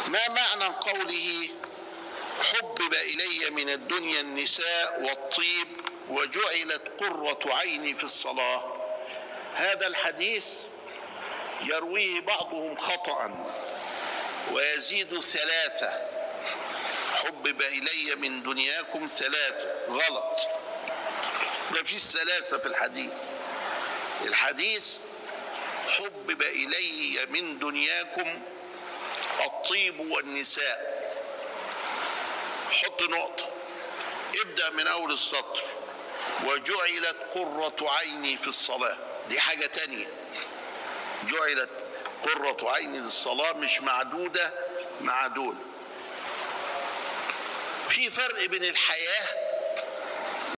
ما معنى قوله حبب إلي من الدنيا النساء والطيب وجعلت قرة عيني في الصلاة؟ هذا الحديث يرويه بعضهم خطأ ويزيد 3. حبب إلي من دنياكم 3 غلط، ما فيش 3 في الحديث. الحديث حبب إلي من دنياكم الطيب والنساء. حط نقطة، ابدأ من أول السطر. وجعلت قرة عيني في الصلاة، دي حاجة تانية. جعلت قرة عيني للصلاة مش معدودة مع دول. في فرق بين الحياة